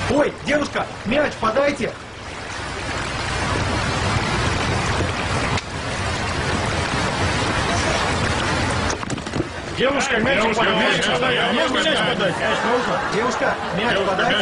Ой, девушка, мяч подайте! Девушка, мяч подать. Можно мяч подать? Девушка, мяч подайте!